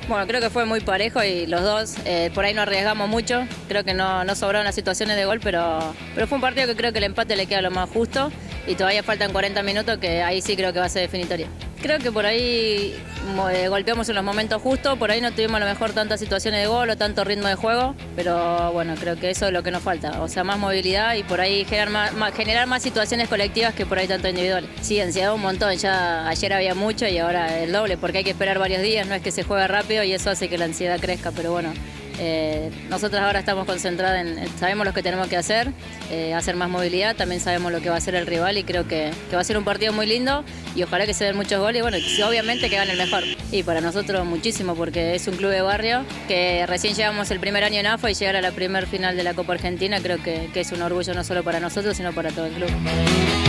Bueno, creo que fue muy parejo y los dos por ahí no arriesgamos mucho. Creo que no sobraron las situaciones de gol, pero fue un partido que creo que el empate le queda lo más justo y todavía faltan 40 minutos que ahí sí creo que va a ser definitoria. Creo que por ahí golpeamos en los momentos justos, por ahí no tuvimos a lo mejor tantas situaciones de gol o tanto ritmo de juego, pero bueno, creo que eso es lo que nos falta, o sea, más movilidad y por ahí generar más situaciones colectivas que por ahí tanto individuales. Sí, ansiedad un montón, ya ayer había mucho y ahora el doble, porque hay que esperar varios días, no es que se juega rápido y eso hace que la ansiedad crezca, pero bueno. Nosotros ahora estamos concentrados sabemos lo que tenemos que hacer más movilidad, también sabemos lo que va a hacer el rival y creo que va a ser un partido muy lindo y ojalá que se den muchos goles y bueno, obviamente que gane el mejor. Y para nosotros muchísimo porque es un club de barrio que recién llegamos el primer año en AFA y llegar a la primer final de la Copa Argentina creo que es un orgullo no solo para nosotros sino para todo el club.